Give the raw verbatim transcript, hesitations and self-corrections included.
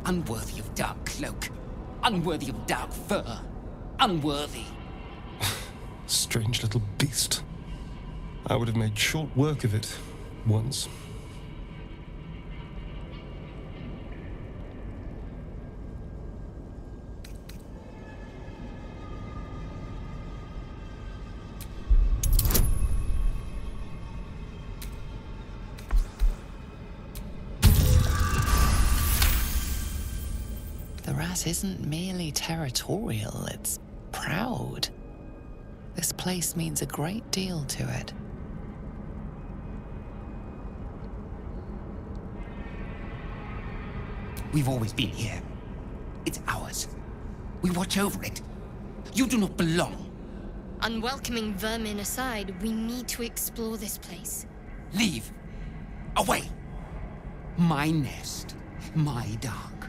Unworthy of dark cloak. Unworthy of dark fur. Unworthy. Strange little beast. I would have made short work of it once. The rat isn't merely territorial, it's proud. This place means a great deal to it. We've always been here. It's ours. We watch over it. You do not belong. Unwelcoming vermin aside, we need to explore this place. Leave. Away. My nest. My dark.